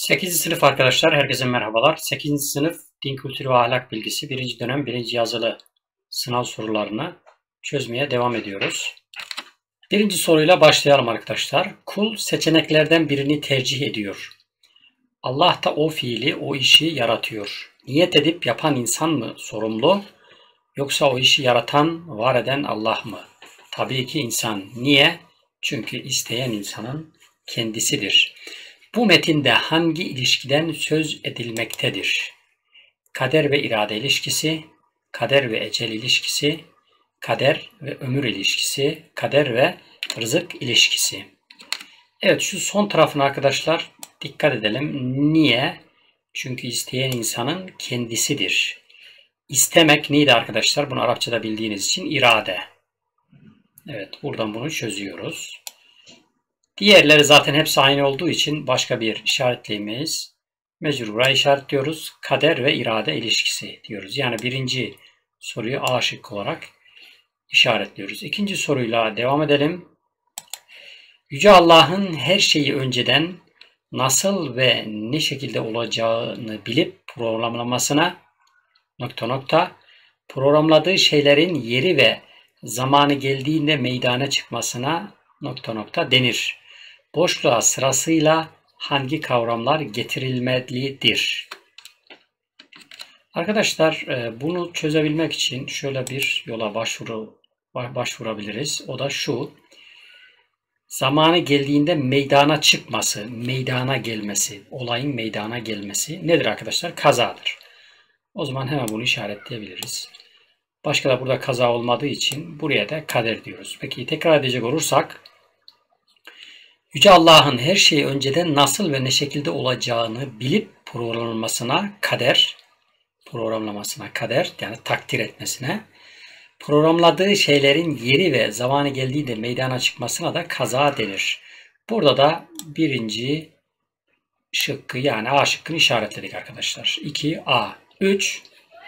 8. sınıf arkadaşlar, herkese merhabalar. 8. sınıf Din Kültürü ve Ahlak Bilgisi 1. dönem 1. yazılı sınav sorularını çözmeye devam ediyoruz. Birinci soruyla başlayalım arkadaşlar. Kul seçeneklerden birini tercih ediyor. Allah da o fiili, o işi yaratıyor. Niyet edip yapan insan mı sorumlu, yoksa o işi yaratan, var eden Allah mı? Tabii ki insan. Niye? Çünkü isteyen insanın kendisidir. Bu metinde hangi ilişkiden söz edilmektedir? Kader ve irade ilişkisi, kader ve ecel ilişkisi, kader ve ömür ilişkisi, kader ve rızık ilişkisi. Evet, şu son tarafına arkadaşlar dikkat edelim. Niye? Çünkü isteyen insanın kendisidir. İstemek neydi arkadaşlar? Bunu Arapçada bildiğiniz için irade. Evet, buradan bunu çözüyoruz. Diğerleri zaten hepsi aynı olduğu için başka bir işaretleyemeyiz. Mecrura işaretliyoruz. Kader ve irade ilişkisi diyoruz. Yani birinci soruyu A şıkkı olarak işaretliyoruz. İkinci soruyla devam edelim. Yüce Allah'ın her şeyi önceden nasıl ve ne şekilde olacağını bilip programlamasına programladığı şeylerin yeri ve zamanı geldiğinde meydana çıkmasına denir. Boşluğa sırasıyla hangi kavramlar getirilmelidir? Arkadaşlar bunu çözebilmek için şöyle bir yola başvurabiliriz. O da şu. Zamanı geldiğinde meydana çıkması, meydana gelmesi, olayın meydana gelmesi nedir arkadaşlar? Kazadır. O zaman hemen bunu işaretleyebiliriz. Başka da burada kaza olmadığı için buraya da kader diyoruz. Peki tekrar edecek olursak, Yüce Allah'ın her şeyi önceden nasıl ve ne şekilde olacağını bilip programlamasına kader yani takdir etmesine, programladığı şeylerin yeri ve zamanı geldiğinde meydana çıkmasına da kaza denir. Burada da birinci şıkkı yani A şıkkını işaretledik arkadaşlar. 2A. 3.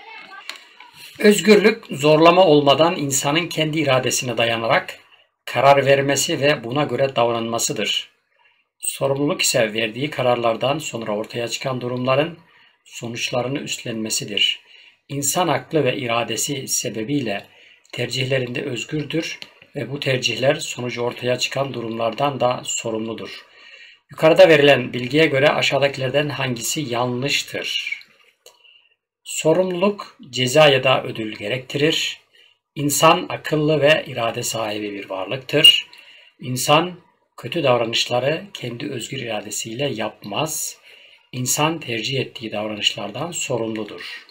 Özgürlük zorlama olmadan insanın kendi iradesine dayanarak karar vermesi ve buna göre davranmasıdır. Sorumluluk ise verdiği kararlardan sonra ortaya çıkan durumların sonuçlarını üstlenmesidir. İnsan aklı ve iradesi sebebiyle tercihlerinde özgürdür ve bu tercihler sonucu ortaya çıkan durumlardan da sorumludur. Yukarıda verilen bilgiye göre aşağıdakilerden hangisi yanlıştır? Sorumluluk ceza ya da ödül gerektirir. İnsan akıllı ve irade sahibi bir varlıktır. İnsan kötü davranışları kendi özgür iradesiyle yapmaz. İnsan tercih ettiği davranışlardan sorumludur.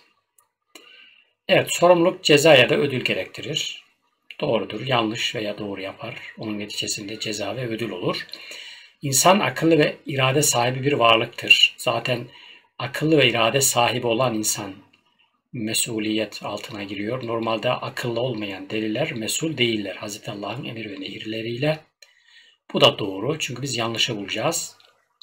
Evet, sorumluluk ceza ya da ödül gerektirir. Doğrudur, yanlış veya doğru yapar. Onun neticesinde ceza ve ödül olur. İnsan akıllı ve irade sahibi bir varlıktır. Zaten akıllı ve irade sahibi olan insan mesuliyet altına giriyor. Normalde akıllı olmayan deliler mesul değiller. Hz. Allah'ın emir ve nehirleriyle. Bu da doğru. Çünkü biz yanlışı bulacağız.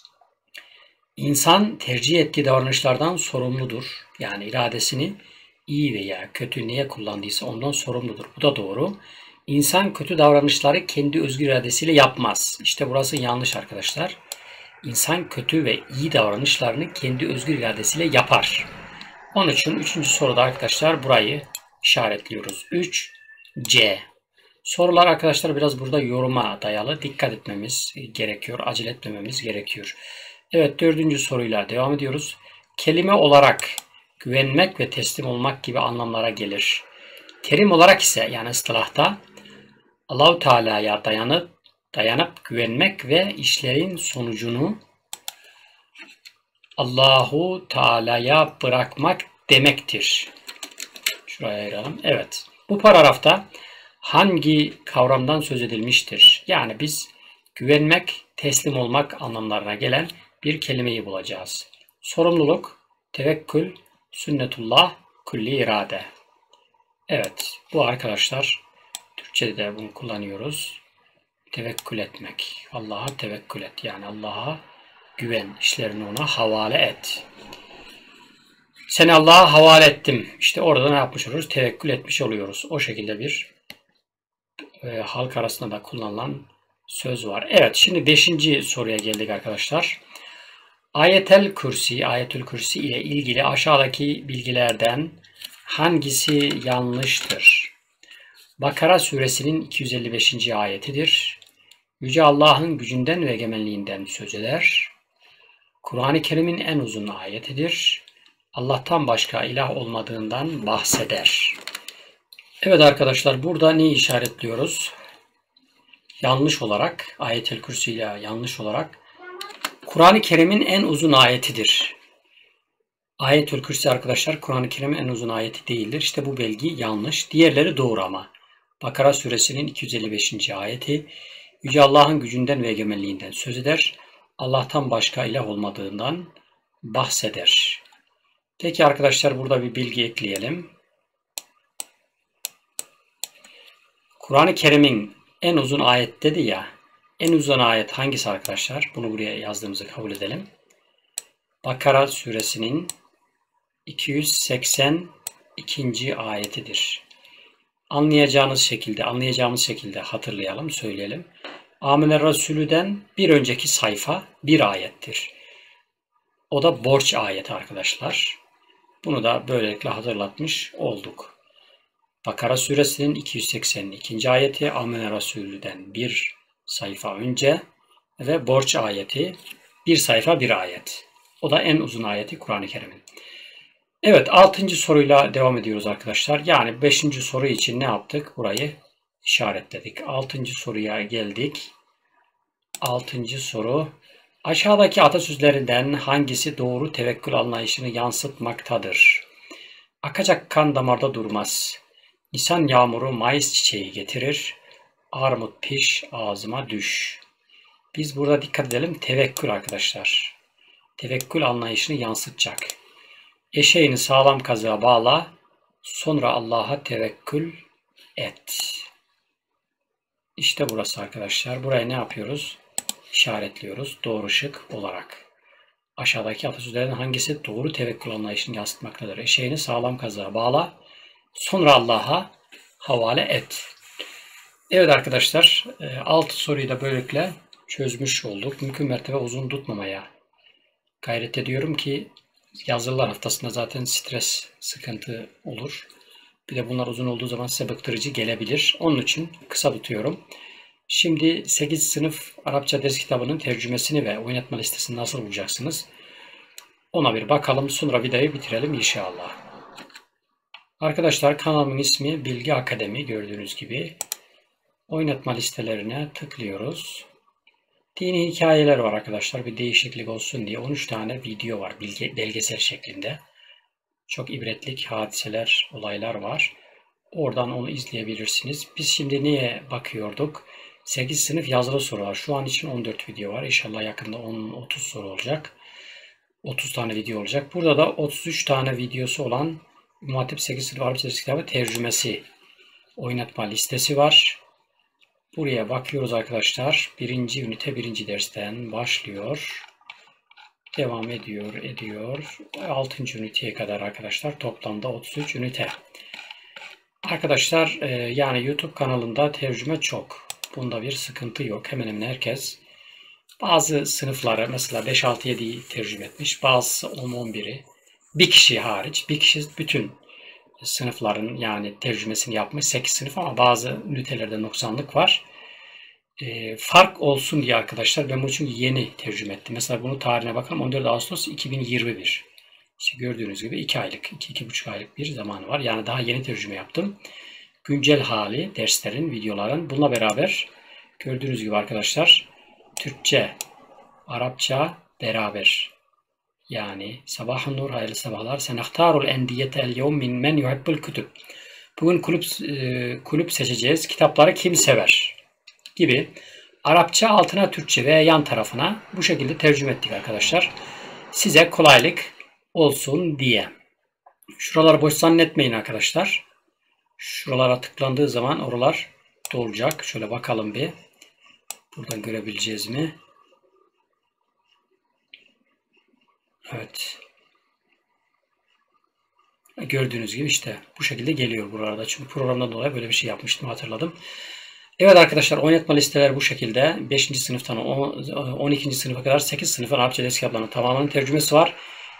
İnsan tercih ettiği davranışlardan sorumludur. Yani iradesini iyi veya kötü neye kullandıysa ondan sorumludur. Bu da doğru. İnsan kötü davranışları kendi özgür iradesiyle yapmaz. İşte burası yanlış arkadaşlar. İnsan kötü ve iyi davranışlarını kendi özgür iradesiyle yapar. Onun için 3. soruda arkadaşlar burayı işaretliyoruz. 3C. Sorular arkadaşlar biraz burada yoruma dayalı. Dikkat etmemiz gerekiyor. Acele etmememiz gerekiyor. Evet, 4. soruyla devam ediyoruz. Kelime olarak güvenmek ve teslim olmak gibi anlamlara gelir. Terim olarak ise yani ıstılahta Allah-u Teala'ya dayanıp güvenmek ve işlerin sonucunu Allahu Teala'ya bırakmak demektir. Şuraya ayıralım. Evet. Bu paragrafta hangi kavramdan söz edilmiştir? Yani biz güvenmek, teslim olmak anlamlarına gelen bir kelimeyi bulacağız. Sorumluluk, tevekkül, sünnetullah, külli irade. Evet. Bu arkadaşlar Türkçe'de de bunu kullanıyoruz. Tevekkül etmek. Allah'a tevekkül et. Yani Allah'a güven, işlerini ona havale et. Seni Allah'a havale ettim. İşte orada ne yapmış oluyoruz? Tevekkül etmiş oluyoruz. O şekilde bir halk arasında da kullanılan söz var. Evet, şimdi 5. soruya geldik arkadaşlar. Ayetül Kürsi ile ilgili aşağıdaki bilgilerden hangisi yanlıştır? Bakara suresinin 255. ayetidir. Yüce Allah'ın gücünden ve egemenliğinden söz eder. Kur'an-ı Kerim'in en uzun ayetidir. Allah'tan başka ilah olmadığından bahseder. Evet arkadaşlar, burada neyi işaretliyoruz? Yanlış olarak, Ayetül Kürsi ile yanlış olarak Kur'an-ı Kerim'in en uzun ayetidir. Ayetül Kürsi arkadaşlar Kur'an-ı Kerim'in en uzun ayeti değildir. İşte bu bilgi yanlış. Diğerleri doğru ama. Bakara suresinin 255. ayeti Yüce Allah'ın gücünden ve egemenliğinden söz eder. Allah'tan başka ilah olmadığından bahseder. Peki arkadaşlar, burada bir bilgi ekleyelim. Kur'an-ı Kerim'in en uzun ayet dedi ya. En uzun ayet hangisi arkadaşlar? Bunu buraya yazdığımızı kabul edelim. Bakara suresinin 282. ayetidir. Anlayacağımız şekilde hatırlayalım, söyleyelim. Amene Resulü'den bir önceki sayfa bir ayettir. O da borç ayeti arkadaşlar. Bunu da böylelikle hatırlatmış olduk. Bakara suresinin 282. ayeti Amene Resulü'den bir sayfa önce ve borç ayeti bir sayfa bir ayet. O da en uzun ayeti Kur'an-ı Kerim'in. Evet, 6. soruyla devam ediyoruz arkadaşlar. Yani 5. soru için ne yaptık? Burayı işaretledik. 6. soruya geldik. 6. soru. Aşağıdaki atasözlerinden hangisi doğru tevekkül anlayışını yansıtmaktadır? Akacak kan damarda durmaz. Nisan yağmuru mayıs çiçeği getirir. Armut piş ağzıma düş. Biz burada dikkat edelim. Tevekkül arkadaşlar. Tevekkül anlayışını yansıtacak. Eşeğini sağlam kazığa bağla, sonra Allah'a tevekkül et. İşte burası arkadaşlar. Burayı ne yapıyoruz? İşaretliyoruz doğru şık olarak. Aşağıdaki atasözlerden hangisi doğru tevekkül anlayışını yansıtmaktadır? Eşeğini sağlam kazığa bağla, sonra Allah'a havale et. Evet arkadaşlar, 6 soruyu da böylelikle çözmüş olduk. Mümkün mertebe uzun tutmamaya gayret ediyorum ki yazılılar haftasında zaten stres, sıkıntı olur. Bir de bunlar uzun olduğu zaman size bıktırıcı gelebilir. Onun için kısa tutuyorum. Şimdi 8. sınıf Arapça ders kitabının tercümesini ve oynatma listesini nasıl bulacaksınız? Ona bir bakalım. Sonra videoyu bitirelim inşallah. Arkadaşlar, kanalımın ismi Bilgi Akademi, gördüğünüz gibi. Oynatma listelerine tıklıyoruz. Dini hikayeler var arkadaşlar. Bir değişiklik olsun diye 13 tane video var belgesel şeklinde. Çok ibretlik hadiseler, olaylar var. Oradan onu izleyebilirsiniz. Biz şimdi neye bakıyorduk? 8 sınıf yazılı soru var. Şu an için 14 video var. İnşallah yakında 10-30 soru olacak. 30 tane video olacak. Burada da 33 tane videosu olan İmam Hatip 8 sınıf Arapça ders kitabı tercümesi oynatma listesi var. Buraya bakıyoruz arkadaşlar. 1. ünite 1. dersten başlıyor. Devam ediyor. 6. üniteye kadar arkadaşlar. Toplamda 33 ünite. Arkadaşlar yani YouTube kanalında tercüme çok. Bunda bir sıkıntı yok. Hemen hemen herkes. Bazı sınıfları mesela 5-6-7'yi tercüme etmiş. Bazısı 10-11'i. Bir kişi hariç. Bir kişi bütün sınıfların yani tercümesini yapmış. 8 sınıf ama bazı ünitelerde noksanlık var. Fark olsun diye arkadaşlar ben bunu çünkü yeni tercüme ettim. Mesela bunu tarihine bakalım. 14 Ağustos 2021. İşte gördüğünüz gibi 2 aylık, 2-2,5 aylık bir zamanı var. Yani daha yeni tercüme yaptım. Güncel hali derslerin, videoların. Bununla beraber gördüğünüz gibi arkadaşlar Türkçe, Arapça beraber. Yani sabahın nur, hayırlı sabahlar. Senahtarul endiyete el yevm min men yuhibbul kütüb. Bugün kulüp seçeceğiz. Kitapları kim sever? Gibi. Arapça altına Türkçe ve yan tarafına bu şekilde tercüme ettik arkadaşlar. Size kolaylık olsun diye. Şuraları boş zannetmeyin arkadaşlar. Şuralara tıklandığı zaman oralar dolacak. Şöyle bakalım bir. Buradan görebileceğiz mi? Evet. Gördüğünüz gibi işte bu şekilde geliyor buralarda. Çünkü programdan dolayı böyle bir şey yapmıştım, hatırladım. Evet arkadaşlar, oynatma listeleri bu şekilde. 5. sınıftan 12. sınıfa kadar 8 sınıfın Arapça ders kitaplarının tamamının tercümesi var.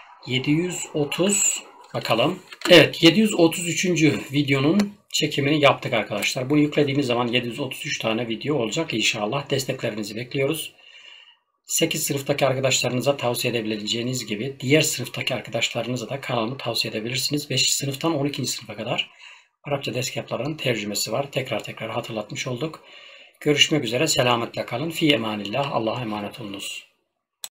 730 bakalım. Evet, 733. videonun çekimini yaptık arkadaşlar. Bunu yüklediğimiz zaman 733 tane video olacak inşallah. Desteklerinizi bekliyoruz. 8 sınıftaki arkadaşlarınıza tavsiye edebileceğiniz gibi diğer sınıftaki arkadaşlarınıza da kanalımı tavsiye edebilirsiniz. 5. sınıftan 12. sınıfa kadar Arapça ders kitaplarının tercümesi var. Tekrar hatırlatmış olduk. Görüşmek üzere. Selametle kalın. Fi emanillah. Allah'a emanet olunuz.